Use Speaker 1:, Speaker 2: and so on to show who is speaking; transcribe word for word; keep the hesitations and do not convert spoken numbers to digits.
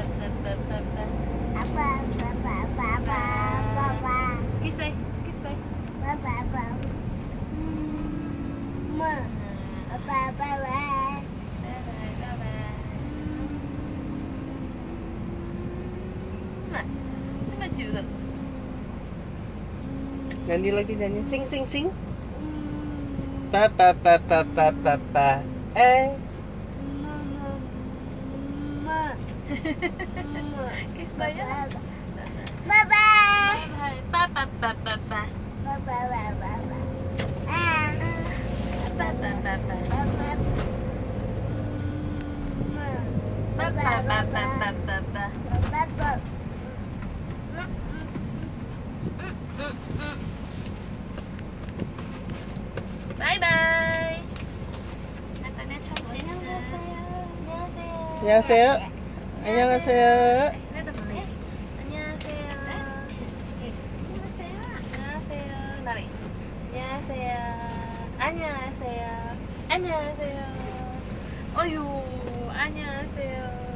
Speaker 1: Apa apa apa apa apa.
Speaker 2: Kiss bye, kiss bye.
Speaker 1: Apa apa. Ma. Apa apa apa.
Speaker 2: Coba cium tuh.
Speaker 3: Nyanyi lagi nyanyi, sing sing sing. Pa pa pa pa pa pa pa. Eh.
Speaker 1: Mama. Ma.
Speaker 2: Kiss bye ya.
Speaker 1: Bye bye.
Speaker 2: Bye. Papa papa papa.
Speaker 1: Bye bye bye bye. Ah.
Speaker 2: Papa papa.
Speaker 1: Papa. Ma.
Speaker 2: Papa papa papa.
Speaker 1: Papa.
Speaker 2: Bye bye. 나타내 첫째째.
Speaker 3: 안녕하세요. 안녕하세요.
Speaker 2: 내가 볼래? 안녕하세요. 안녕하세요. 안녕하세요. 나리. 안녕하세요. 안녕하세요. 안녕하세요. 어유. 안녕하세요.